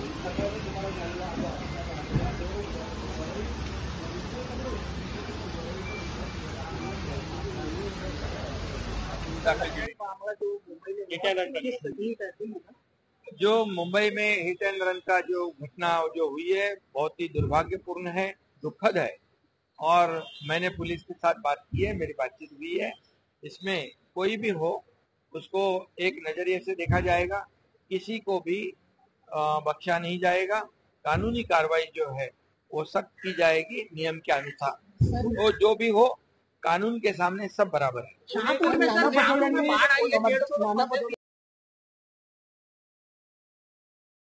जो मुंबई में hit and run का जो घटना जो हुई है बहुत ही दुर्भाग्यपूर्ण है, दुखद है। और मैंने पुलिस के साथ बात की है, मेरी बातचीत हुई है। इसमें कोई भी हो उसको एक नजरिए से देखा जाएगा, किसी को भी बख्शा नहीं जाएगा। कानूनी कार्रवाई जो है वो सख्त की जाएगी नियम के अनुसार। वो जो भी हो, कानून के सामने सब बराबर है।